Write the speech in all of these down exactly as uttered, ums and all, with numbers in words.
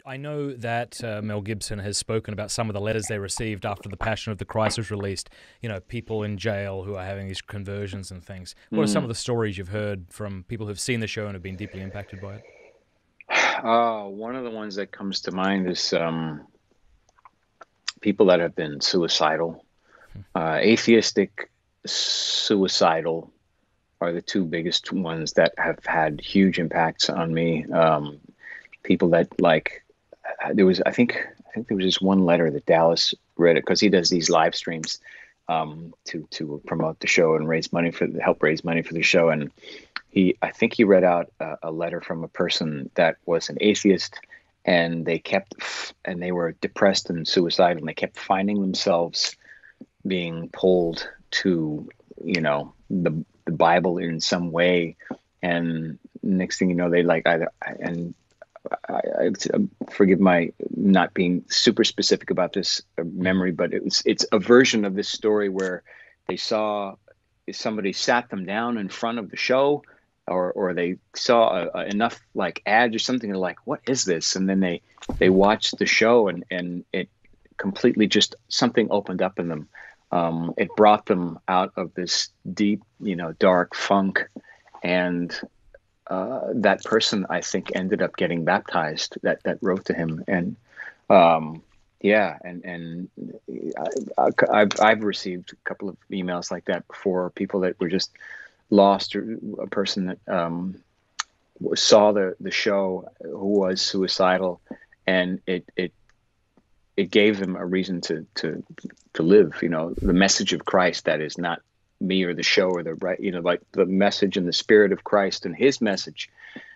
I know that uh, Mel Gibson has spoken about some of the letters they received after The Passion of the Christ was released. You know, people in jail who are having these conversions and things. What are some of the stories you've heard from people who've seen the show and have been deeply impacted by it? Oh, one of the ones that comes to mind is um, people that have been suicidal, uh, atheistic, suicidal are the two biggest ones that have had huge impacts on me. Um, people that like, there was, I think, I think there was this one letter that Dallas read it because he does these live streams um, to to promote the show and raise money for help raise money for the show. And he, I think he read out a, a letter from a person that was an atheist, and they kept, and they were depressed and suicidal, and they kept finding themselves being pulled to, you know, the the Bible in some way. And next thing you know, they like either, and I, I, forgive my not being super specific about this memory, but it was, it's a version of this story where they saw somebody sat them down in front of the show, or, or they saw a, a, enough like ads or something. They're like, what is this? And then they, they watched the show, and, and it completely just, something opened up in them. Um, it brought them out of this deep, you know, dark funk. And uh, that person, I think, ended up getting baptized, that, that wrote to him. And um, yeah, and, and I, I've, I've received a couple of emails like that before, people that were just lost, or a person that um, saw the, the show who was suicidal, and it, it, it gave them a reason to, to, to live, you know, the message of Christ, that is not me or the show or the right, you know, like the message and the spirit of Christ and his message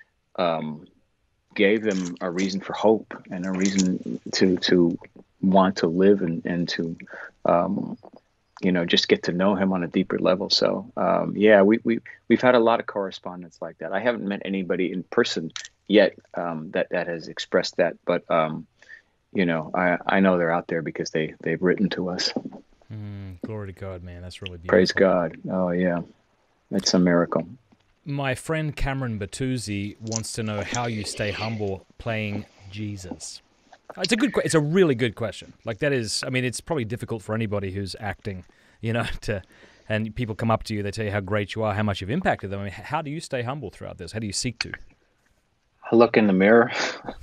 um, gave them a reason for hope and a reason to, to want to live and, and to, um, you know, just get to know him on a deeper level. So, um, yeah, we, we, we've had a lot of correspondence like that. I haven't met anybody in person yet um, that, that has expressed that, but, um, you know, I, I know they're out there because they, they've written to us. Mm, glory to God, man. That's really beautiful. Praise God. Oh, yeah. It's a miracle. My friend Cameron Batuzzi wants to know how you stay humble playing Jesus. It's a good, it's a really good question. Like that is, I mean, it's probably difficult for anybody who's acting, you know, to, and people come up to you, they tell you how great you are, how much you've impacted them. I mean, how do you stay humble throughout this? How do you seek to? I look in the mirror.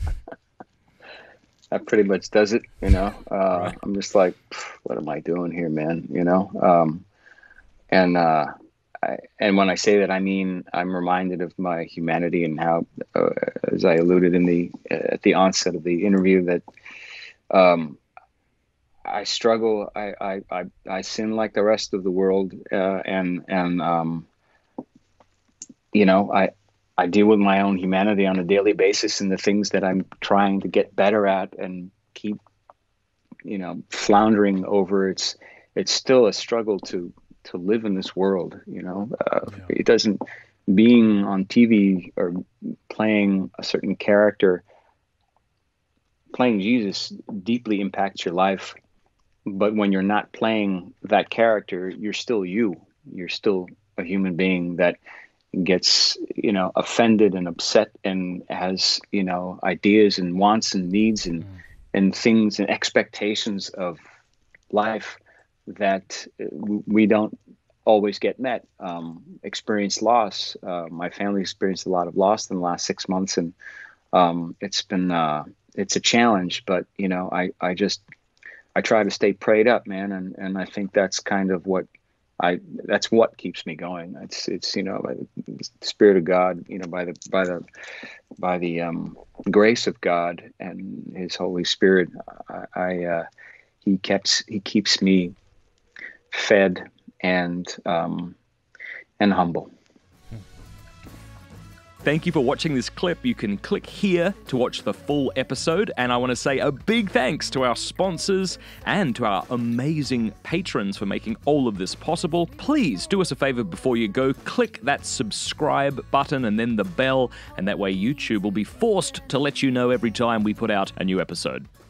That pretty much does it, you know. Uh, right. I'm just like, what am I doing here, man? You know. Um, and uh, I, and when I say that, I mean I'm reminded of my humanity and how, uh, as I alluded in the uh, at the onset of the interview, that um, I struggle. I, I I I sin like the rest of the world, uh, and and um, you know I. I deal with my own humanity on a daily basis, and the things that I'm trying to get better at and keep, you know, floundering over. It's, it's still a struggle to, to live in this world. You know, uh, yeah. It doesn't, being on T V or playing a certain character, playing Jesus deeply impacts your life. But when you're not playing that character, you're still you, you're still a human being that gets, you know, offended and upset and has, you know, ideas and wants and needs and, mm. and things and expectations of life that we don't always get met. Um, experience loss. Uh, my family experienced a lot of loss in the last six months, and um, it's been, uh, it's a challenge, but, you know, I, I just, I try to stay prayed up, man. And, and I think that's kind of what, I, that's what keeps me going. It's, it's, you know, by the Spirit of God, you know, by the, by the, by the, um, grace of God and his Holy Spirit. I, I uh, he keeps, he keeps me fed and, um, and humble. Thank you for watching this clip. You can click here to watch the full episode. And I want to say a big thanks to our sponsors and to our amazing patrons for making all of this possible. Please do us a favor before you go. Click that subscribe button and then the bell. And that way YouTube will be forced to let you know every time we put out a new episode.